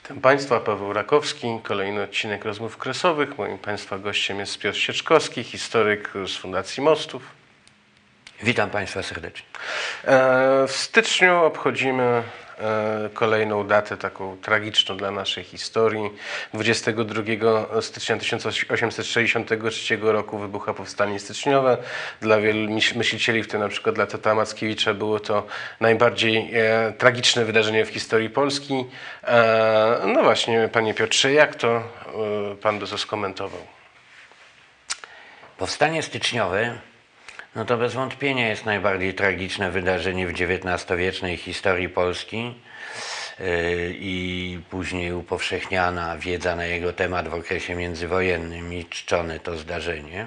Witam Państwa, Paweł Rakowski, kolejny odcinek Rozmów Kresowych. Moim Państwa gościem jest Piotr Sieczkowski, historyk z Fundacji Mostów. Witam Państwa serdecznie. W styczniu obchodzimy kolejną datę, taką tragiczną dla naszej historii. 22 stycznia 1863 roku wybucha powstanie styczniowe. Dla wielu myślicieli, w tym na przykład dla Tata Mackiewicza, było to najbardziej tragiczne wydarzenie w historii Polski. No właśnie, Panie Piotrze, jak to Pan by to skomentował? Powstanie styczniowe no to bez wątpienia jest najbardziej tragiczne wydarzenie w XIX-wiecznej historii Polski i później upowszechniana wiedza na jego temat w okresie międzywojennym i czczone to zdarzenie.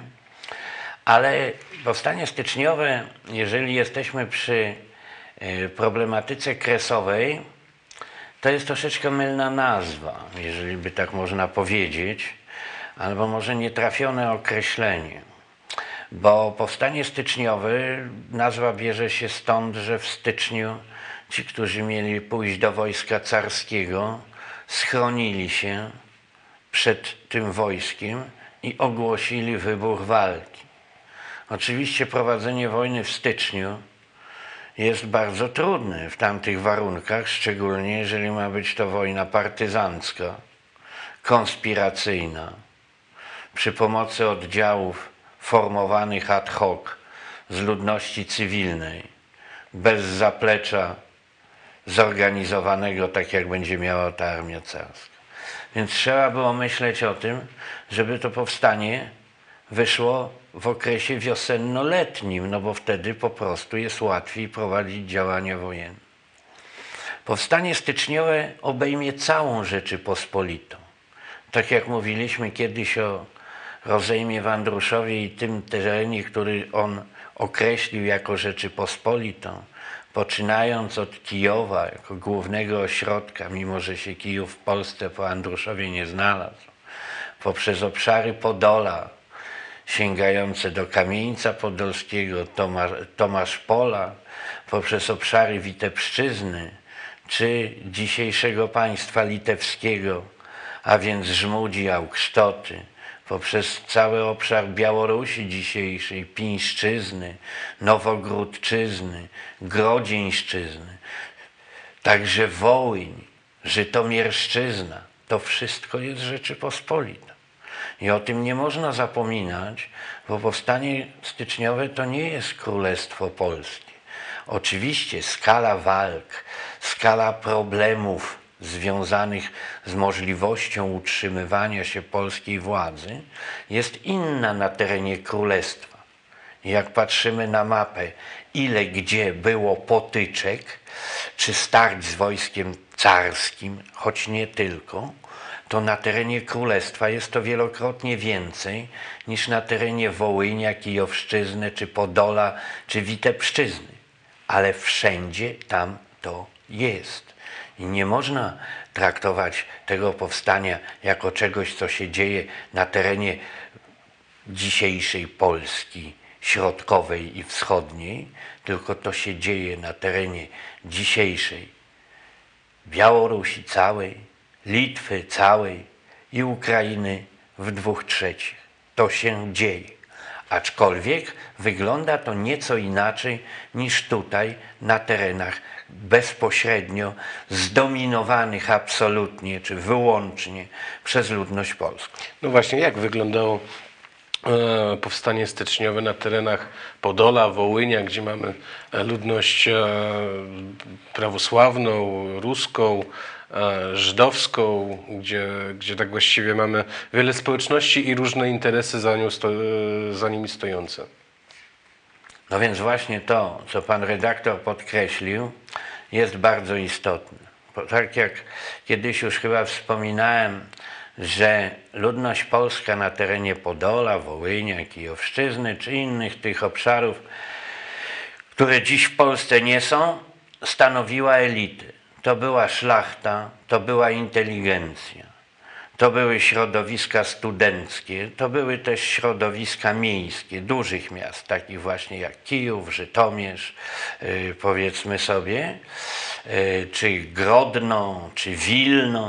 Ale powstanie styczniowe, jeżeli jesteśmy przy problematyce kresowej, to jest troszeczkę mylna nazwa, jeżeli by tak można powiedzieć, albo może nietrafione określenie. Bo powstanie styczniowe, nazwa bierze się stąd, że w styczniu ci, którzy mieli pójść do wojska carskiego, schronili się przed tym wojskiem i ogłosili wybuch walki. Oczywiście prowadzenie wojny w styczniu jest bardzo trudne w tamtych warunkach, szczególnie jeżeli ma być to wojna partyzancka, konspiracyjna, przy pomocy oddziałów formowanych ad hoc z ludności cywilnej, bez zaplecza zorganizowanego tak, jak będzie miała ta armia carska. Więc trzeba było myśleć o tym, żeby to powstanie wyszło w okresie wiosenno-letnim, no bo wtedy po prostu jest łatwiej prowadzić działania wojenne. Powstanie styczniowe obejmie całą Rzeczypospolitą. Tak jak mówiliśmy kiedyś o rozejmie w Andruszowie i tym terenie, który on określił jako Rzeczypospolitą, poczynając od Kijowa jako głównego ośrodka, mimo że się Kijów w Polsce po Andruszowie nie znalazł, poprzez obszary Podola, sięgające do Kamieńca Podolskiego, Tomaszpola, poprzez obszary Witebszczyzny, czy dzisiejszego państwa litewskiego, a więc Żmudzi, Augsztoty, poprzez cały obszar Białorusi dzisiejszej, Pińszczyzny, Nowogródczyzny, Grodzieńszczyzny, także Wołyń, Żytomierszczyzna, to wszystko jest Rzeczypospolita. I o tym nie można zapominać, bo powstanie styczniowe to nie jest Królestwo Polskie. Oczywiście skala walk, skala problemów związanych z możliwością utrzymywania się polskiej władzy jest inna na terenie królestwa. Jak patrzymy na mapę, ile gdzie było potyczek, czy starć z wojskiem carskim, choć nie tylko, to na terenie królestwa jest to wielokrotnie więcej niż na terenie Wołynia, Kijowszczyzny, czy Podola, czy Witebszczyzny. Ale wszędzie tam to jest. I nie można traktować tego powstania jako czegoś, co się dzieje na terenie dzisiejszej Polski środkowej i wschodniej, tylko to się dzieje na terenie dzisiejszej Białorusi całej, Litwy całej i Ukrainy w 2/3. To się dzieje. Aczkolwiek wygląda to nieco inaczej niż tutaj na terenach bezpośrednio zdominowanych absolutnie czy wyłącznie przez ludność polską. No właśnie, jak wyglądało powstanie styczniowe na terenach Podola, Wołynia, gdzie mamy ludność prawosławną, ruską, żydowską, gdzie tak właściwie mamy wiele społeczności i różne interesy za nimi stojące. No więc właśnie to, co pan redaktor podkreślił, jest bardzo istotne. Tak jak kiedyś już chyba wspominałem, że ludność polska na terenie Podola, Wołynia, Kijowszczyzny czy innych tych obszarów, które dziś w Polsce nie są, stanowiła elity. To była szlachta, to była inteligencja, to były środowiska studenckie, to były też środowiska miejskie, dużych miast, takich właśnie jak Kijów, Żytomierz, powiedzmy sobie, czy Grodno, czy Wilno,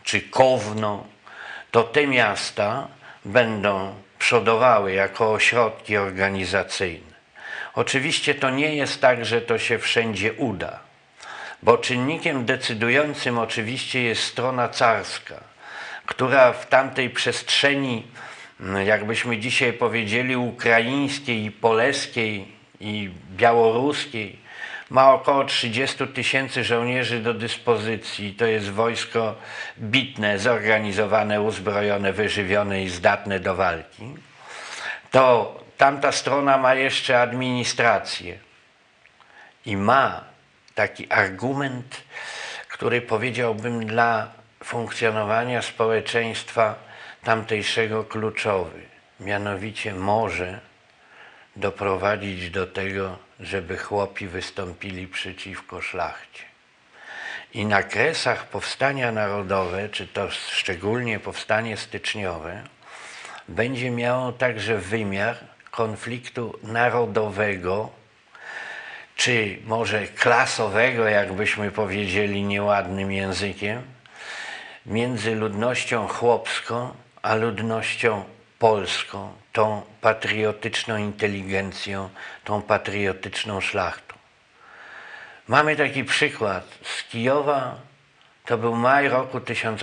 czy Kowno, to te miasta będą przodowały jako ośrodki organizacyjne. Oczywiście to nie jest tak, że to się wszędzie uda, bo czynnikiem decydującym oczywiście jest strona carska, która w tamtej przestrzeni, jakbyśmy dzisiaj powiedzieli, ukraińskiej i poleskiej i białoruskiej, ma około 30 000 żołnierzy do dyspozycji. To jest wojsko bitne, zorganizowane, uzbrojone, wyżywione i zdatne do walki. To tamta strona ma jeszcze administrację i ma taki argument, który powiedziałbym dla funkcjonowania społeczeństwa tamtejszego kluczowy. Mianowicie może doprowadzić do tego, żeby chłopi wystąpili przeciwko szlachcie. I na kresach powstania narodowe, czy to szczególnie powstanie styczniowe, będzie miało także wymiar konfliktu narodowego, czy może klasowego, jakbyśmy powiedzieli nieładnym językiem, między ludnością chłopską a ludnością polską, tą patriotyczną inteligencją, tą patriotyczną szlachtą. Mamy taki przykład z Kijowa, to był maj roku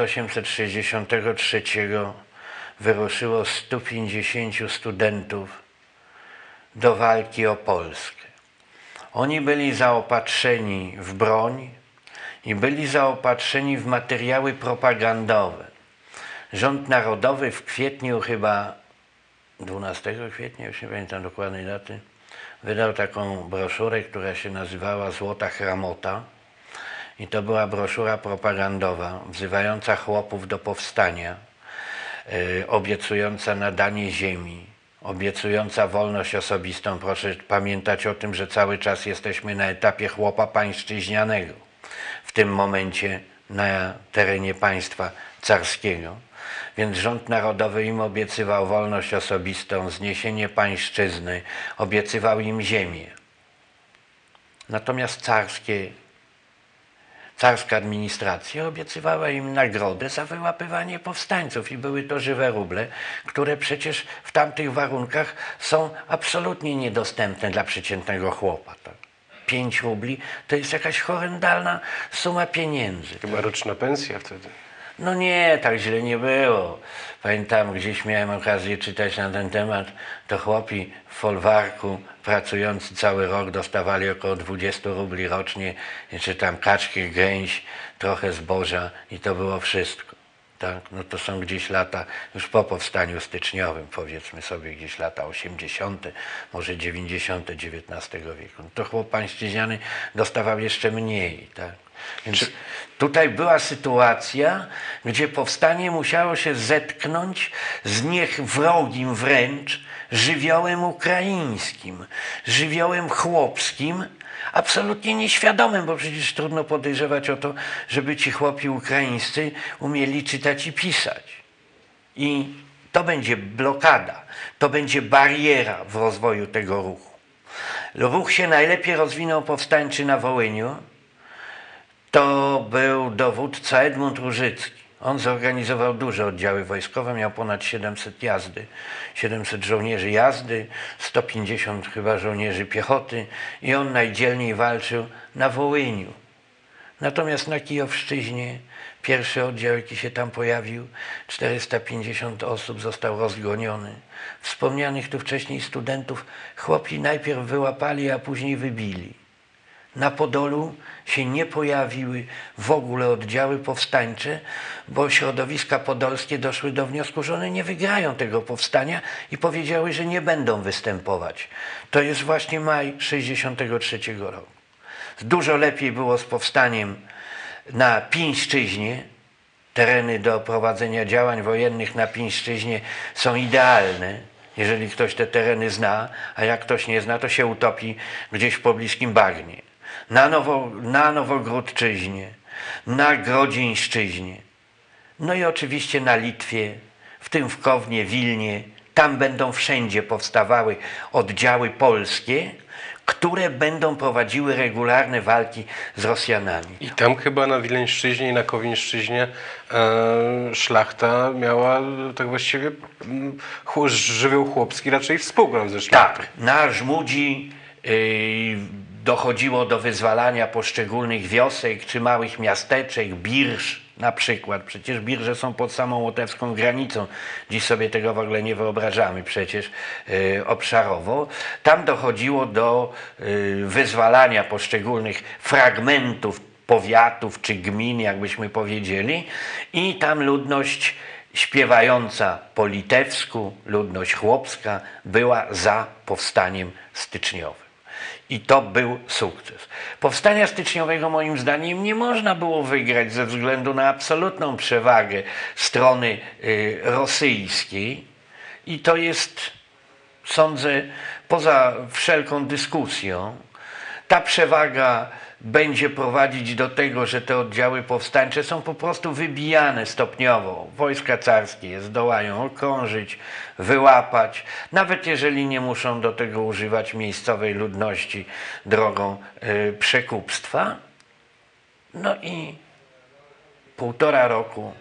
1863, wyruszyło 150 studentów do walki o Polskę. Oni byli zaopatrzeni w broń i byli zaopatrzeni w materiały propagandowe. Rząd Narodowy w kwietniu, chyba 12 kwietnia, już nie pamiętam dokładnej daty, wydał taką broszurę, która się nazywała Złota Chramota. I to była broszura propagandowa, wzywająca chłopów do powstania, obiecująca nadanie ziemi, obiecująca wolność osobistą. Proszę pamiętać o tym, że cały czas jesteśmy na etapie chłopa pańszczyźnianego. W tym momencie na terenie państwa carskiego. Więc rząd narodowy im obiecywał wolność osobistą, zniesienie pańszczyzny, obiecywał im ziemię. Natomiast carska administracja obiecywała im nagrodę za wyłapywanie powstańców i były to żywe ruble, które przecież w tamtych warunkach są absolutnie niedostępne dla przeciętnego chłopa. Tak? 5 rubli to jest jakaś horrendalna suma pieniędzy. Chyba roczna pensja wtedy. No nie, tak źle nie było. Pamiętam, gdzieś miałem okazję czytać na ten temat, to chłopi w folwarku pracujący cały rok dostawali około 20 rubli rocznie, czy tam kaczki, gęś, trochę zboża i to było wszystko. Tak? No to są gdzieś lata, już po powstaniu styczniowym, powiedzmy sobie gdzieś lata 80., może 90. XIX wieku. No to chłop pańszczyźniany dostawał jeszcze mniej. Tak? Więc tutaj była sytuacja, gdzie powstanie musiało się zetknąć z niech wrogim wręcz żywiołem ukraińskim, żywiołem chłopskim, absolutnie nieświadomym, bo przecież trudno podejrzewać o to, żeby ci chłopi ukraińscy umieli czytać i pisać. I to będzie blokada, to będzie bariera w rozwoju tego ruchu. Ruch się najlepiej rozwinął powstańczy na Wołyniu. To był dowódca Edmund Różycki. On zorganizował duże oddziały wojskowe, miał ponad 700 jazdy, 700 żołnierzy jazdy, 150 chyba żołnierzy piechoty i on najdzielniej walczył na Wołyniu. Natomiast na Kijowszczyźnie pierwszy oddział, jaki się tam pojawił, 450 osób został rozgoniony. Wspomnianych tu wcześniej studentów chłopi najpierw wyłapali, a później wybili. Na Podolu się nie pojawiły w ogóle oddziały powstańcze, bo środowiska podolskie doszły do wniosku, że one nie wygrają tego powstania i powiedziały, że nie będą występować. To jest właśnie maj 1963 roku. Dużo lepiej było z powstaniem na Pińszczyźnie. Tereny do prowadzenia działań wojennych na Pińszczyźnie są idealne, jeżeli ktoś te tereny zna, a jak ktoś nie zna, to się utopi gdzieś w pobliskim bagnie. Na Nowogródczyźnie, na Grodzieńszczyźnie, no i oczywiście na Litwie, w tym w Kownie, Wilnie. Tam będą wszędzie powstawały oddziały polskie, które będą prowadziły regularne walki z Rosjanami. I tam chyba na Wileńszczyźnie i na Kowińszczyźnie szlachta miała tak właściwie żywioł chłopski raczej współgrał ze szlachtą. Tak, na Żmudzi dochodziło do wyzwalania poszczególnych wiosek czy małych miasteczek, Birż na przykład. Przecież Birże są pod samą łotewską granicą. Dziś sobie tego w ogóle nie wyobrażamy przecież obszarowo. Tam dochodziło do wyzwalania poszczególnych fragmentów powiatów czy gmin, jakbyśmy powiedzieli, i tam ludność śpiewająca po litewsku, ludność chłopska była za powstaniem styczniowym. I to był sukces. Powstania styczniowego moim zdaniem nie można było wygrać ze względu na absolutną przewagę strony rosyjskiej i to jest, sądzę, poza wszelką dyskusją. Ta przewaga będzie prowadzić do tego, że te oddziały powstańcze są po prostu wybijane stopniowo. Wojska carskie je zdołają okrążyć, wyłapać, nawet jeżeli nie muszą do tego używać miejscowej ludności drogą przekupstwa. No i 1,5 roku,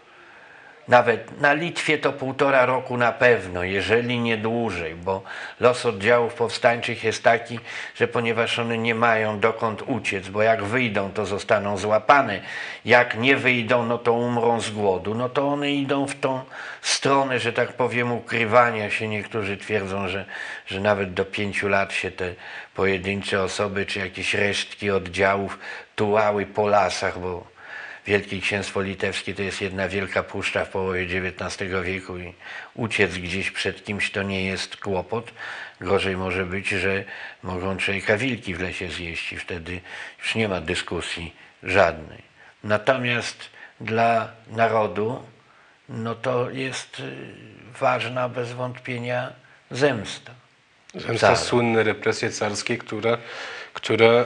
nawet na Litwie to 1,5 roku na pewno, jeżeli nie dłużej, bo los oddziałów powstańczych jest taki, że ponieważ one nie mają dokąd uciec, bo jak wyjdą, to zostaną złapane, jak nie wyjdą, no to umrą z głodu, no to one idą w tą stronę, że tak powiem, ukrywania się. Niektórzy twierdzą, że nawet do 5 lat się te pojedyncze osoby czy jakieś resztki oddziałów tułały po lasach, bo Wielkie Księstwo Litewskie to jest jedna wielka puszcza w połowie XIX wieku i uciec gdzieś przed kimś to nie jest kłopot. Gorzej może być, że mogą człowieka wilki w lesie zjeść i wtedy już nie ma dyskusji żadnej. Natomiast dla narodu no to jest ważna bez wątpienia zemsta. Zemsta, słynne represje carskie, które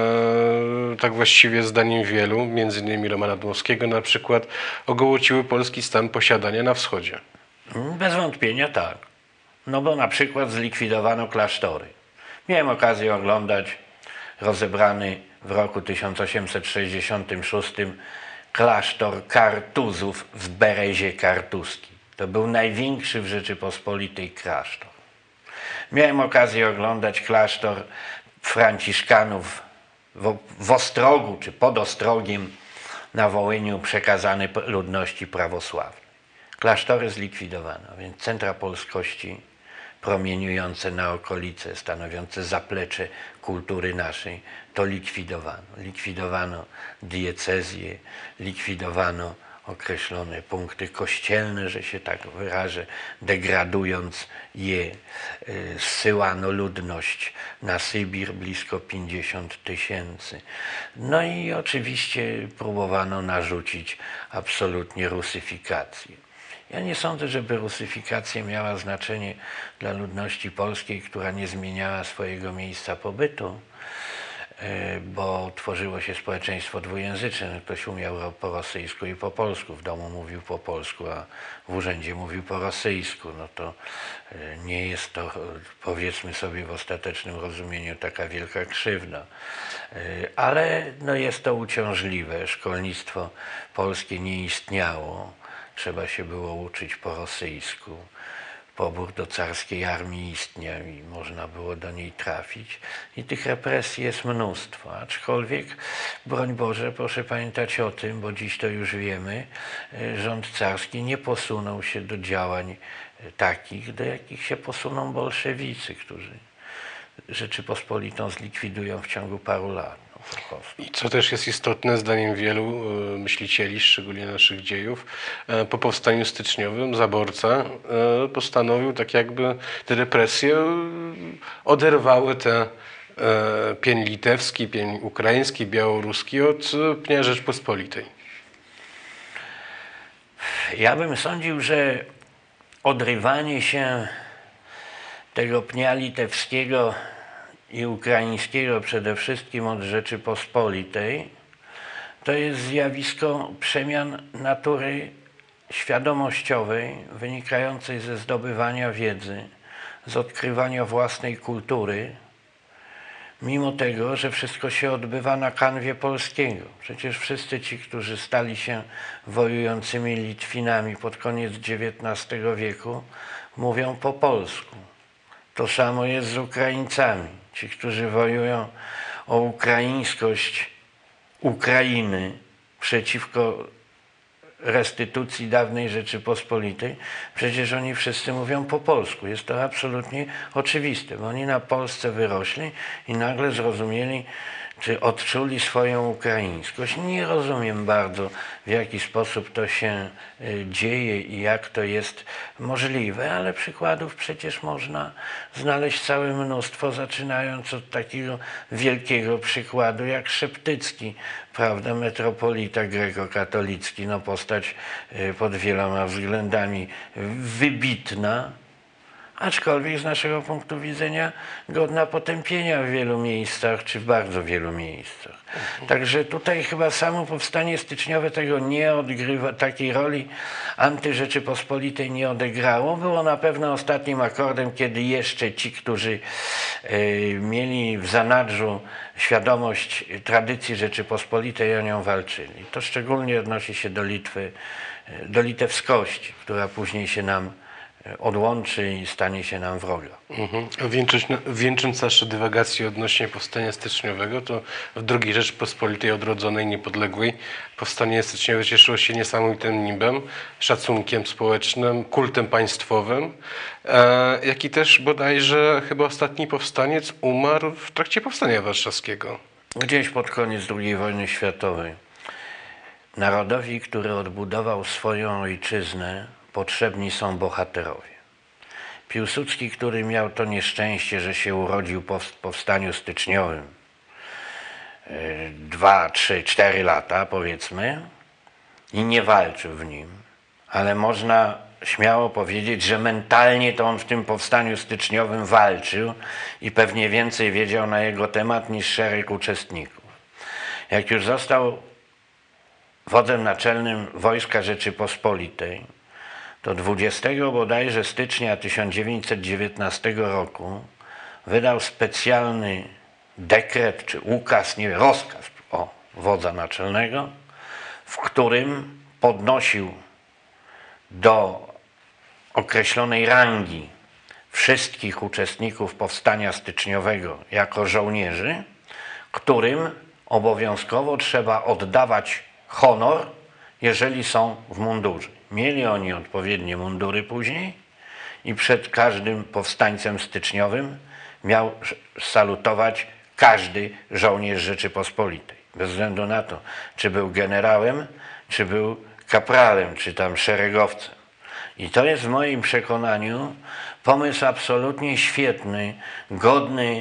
tak właściwie zdaniem wielu, między innymi Romana Dmowskiego na przykład, ogołociły polski stan posiadania na wschodzie. Bez wątpienia tak. No bo na przykład zlikwidowano klasztory. Miałem okazję oglądać rozebrany w roku 1866 klasztor Kartuzów w Berezie Kartuskiej. To był największy w Rzeczypospolitej klasztor. Miałem okazję oglądać klasztor Franciszkanów w Ostrogu czy pod Ostrogiem na Wołyniu, przekazany ludności prawosławnej. Klasztory zlikwidowano, więc centra polskości promieniujące na okolice, stanowiące zaplecze kultury naszej, to likwidowano. Likwidowano diecezje, likwidowano określone punkty kościelne, że się tak wyrażę, degradując je, zsyłano ludność na Sybir, blisko 50 000. No i oczywiście próbowano narzucić absolutnie rusyfikację. Ja nie sądzę, żeby rusyfikacja miała znaczenie dla ludności polskiej, która nie zmieniała swojego miejsca pobytu, bo tworzyło się społeczeństwo dwujęzyczne. Ktoś umiał po rosyjsku i po polsku, w domu mówił po polsku, a w urzędzie mówił po rosyjsku. No to nie jest to, powiedzmy sobie w ostatecznym rozumieniu, taka wielka krzywda. Ale no jest to uciążliwe. Szkolnictwo polskie nie istniało. Trzeba się było uczyć po rosyjsku. Pobór do carskiej armii istniał i można było do niej trafić. I tych represji jest mnóstwo. Aczkolwiek, broń Boże, proszę pamiętać o tym, bo dziś to już wiemy, rząd carski nie posunął się do działań takich, do jakich się posuną bolszewicy, którzy Rzeczypospolitą zlikwidują w ciągu paru lat. I co też jest istotne, zdaniem wielu myślicieli, szczególnie naszych dziejów, po powstaniu styczniowym Zaborca postanowił tak jakby te represje oderwały te pień litewski, pień ukraiński, białoruski od pnia Rzeczpospolitej. Ja bym sądził, że odrywanie się tego pnia litewskiego i ukraińskiego przede wszystkim od Rzeczypospolitej to jest zjawisko przemian natury świadomościowej wynikającej ze zdobywania wiedzy, z odkrywania własnej kultury, mimo tego, że wszystko się odbywa na kanwie polskiego. Przecież wszyscy ci, którzy stali się wojującymi Litwinami pod koniec XIX wieku, mówią po polsku. To samo jest z Ukraińcami. Ci, którzy wojują o ukraińskość Ukrainy przeciwko restytucji dawnej Rzeczypospolitej, przecież oni wszyscy mówią po polsku. Jest to absolutnie oczywiste, bo oni na Polsce wyrośli i nagle zrozumieli, czy odczuli swoją ukraińskość. Nie rozumiem bardzo, w jaki sposób to się dzieje i jak to jest możliwe, ale przykładów przecież można znaleźć całe mnóstwo, zaczynając od takiego wielkiego przykładu jak Szeptycki, prawda, metropolita grekokatolicki, no postać pod wieloma względami wybitna, aczkolwiek z naszego punktu widzenia godna potępienia w wielu miejscach, czy w bardzo wielu miejscach. Także tutaj chyba samo powstanie styczniowe tego nie odgrywa, takiej roli antyrzeczypospolitej nie odegrało. Było na pewno ostatnim akordem, kiedy jeszcze ci, którzy mieli w zanadrzu świadomość tradycji Rzeczypospolitej, o nią walczyli. To szczególnie odnosi się do Litwy, do litewskości, która później się nam odłączy i stanie się nam wroga. Wieńcząc nasze dywagacje odnośnie powstania styczniowego, to w II Rzeczypospolitej odrodzonej, niepodległej, powstanie styczniowe cieszyło się niesamowitym nimbem, szacunkiem społecznym, kultem państwowym, jak i też bodajże chyba ostatni powstaniec umarł w trakcie Powstania Warszawskiego. Gdzieś pod koniec II wojny światowej. Narodowi, który odbudował swoją ojczyznę, potrzebni są bohaterowie. Piłsudski, który miał to nieszczęście, że się urodził po powstaniu styczniowym, 2, 3, 4 lata powiedzmy, i nie walczył w nim, ale można śmiało powiedzieć, że mentalnie to on w tym powstaniu styczniowym walczył i pewnie więcej wiedział na jego temat niż szereg uczestników. Jak już został wodzem naczelnym Wojska Rzeczypospolitej, to 20 bodajże stycznia 1919 roku wydał specjalny dekret czy ukaz, nie wiem, rozkaz wodza naczelnego, w którym podnosił do określonej rangi wszystkich uczestników powstania styczniowego jako żołnierzy, którym obowiązkowo trzeba oddawać honor, jeżeli są w mundurze. Mieli oni odpowiednie mundury później i przed każdym powstańcem styczniowym miał salutować każdy żołnierz Rzeczypospolitej. Bez względu na to, czy był generałem, czy był kapralem, czy tam szeregowcem. I to jest w moim przekonaniu pomysł absolutnie świetny, godny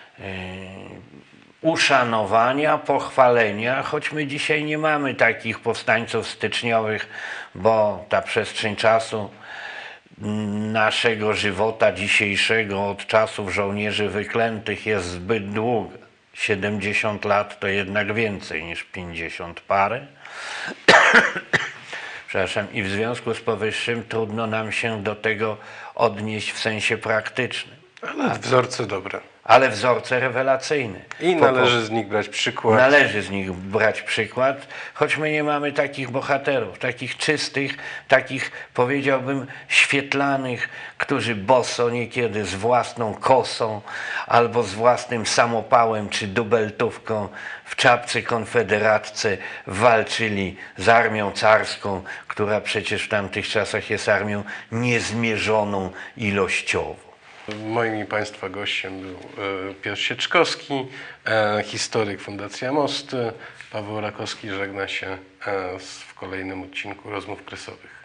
uszanowania, pochwalenia, choć my dzisiaj nie mamy takich powstańców styczniowych, bo ta przestrzeń czasu naszego żywota dzisiejszego od czasów żołnierzy wyklętych jest zbyt długa. 70 lat to jednak więcej niż 50 parę. Przepraszam, i w związku z powyższym trudno nam się do tego odnieść w sensie praktycznym. Ale wzorce dobre. Ale wzorce rewelacyjne. I należy z nich brać przykład. Należy z nich brać przykład, choć my nie mamy takich bohaterów, takich czystych, takich powiedziałbym świetlanych, którzy boso niekiedy z własną kosą albo z własnym samopałem czy dubeltówką w czapce konfederacce walczyli z armią carską, która przecież w tamtych czasach jest armią niezmierzoną ilościowo. Moim i Państwa gościem był Piotr Sieczkowski, historyk Fundacja Mosty. Paweł Rakowski żegna się w kolejnym odcinku Rozmów Kresowych.